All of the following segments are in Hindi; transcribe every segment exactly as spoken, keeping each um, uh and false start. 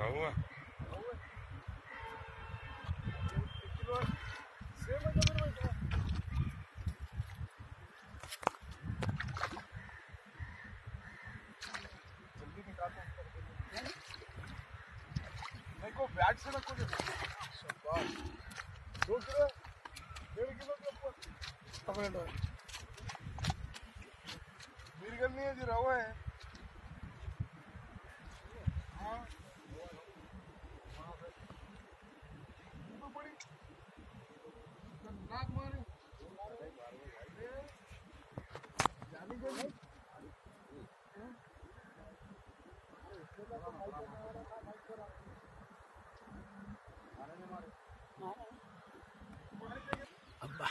रहुआ देखो बैट से रखो दो किलो डेढ़ किलो के ऊपर टमाटो मीरगल नहीं है जी रवा है। हाँ तो बड़ी नाक मारे जानी गई अब्बा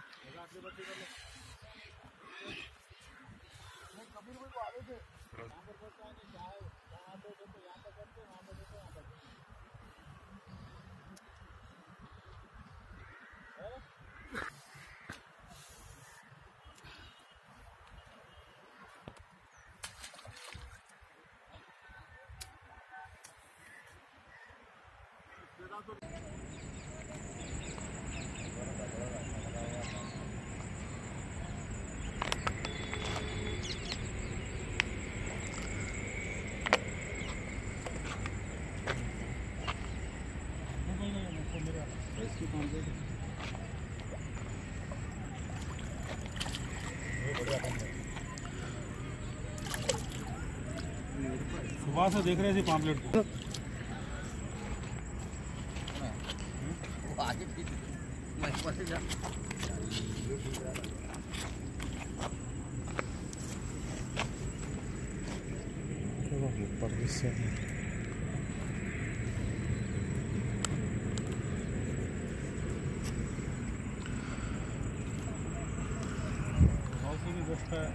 कबीर भाई को आगे थे सुबह से देख रहे थे पाम्पलेट को। आगे मैं पीछे जा बेस्ट है।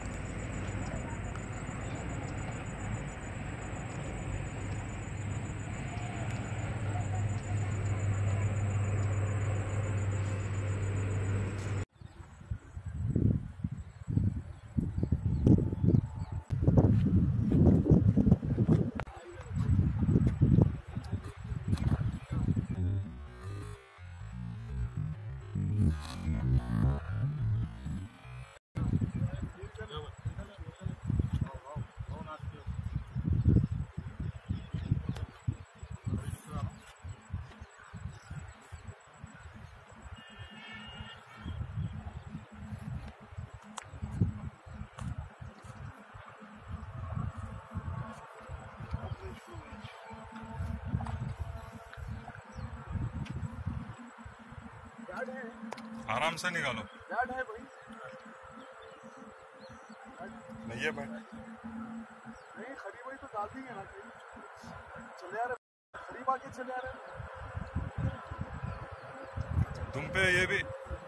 आराम से निकालो। बैट है भाई नहीं है भाई नहीं खरीब भाई तो डाल देंगे ना चले आ रहे खरीब आके चले आ रहे तुम पे ये भी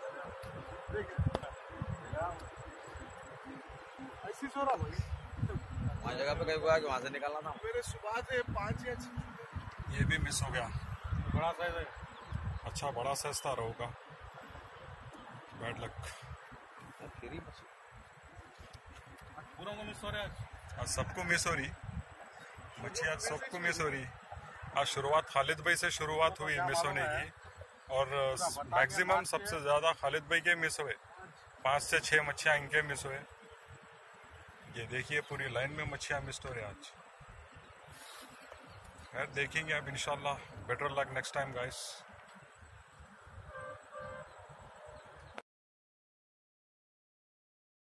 ऐसी सो रहा भाई वहाँ जगह पे कहीं हुआ कि वहाँ से निकालना था मेरे सुबह से पाँच या छः ये भी मिस हो गया। बड़ा साइज है। अच्छा बड़ा साइज था रोहू का। Bad luck. पूरा को मिस हो रहा है आज सबको मिस हो रही मच्छी, आज सबको मिस हो रही। आज शुरुआत खालिद भाई से शुरुआत हुई मिस होने की और मैक्सिमम सबसे ज़्यादा खालिद भाई के मिस हुए। पाँच से छः मच्छियाँ इनके मिस हुए। ये देखिए पूरी लाइन में मच्छियाँ मिस हो रही आज। खैर देखेंगे अब इंशाल्लाह। Better luck next time guys.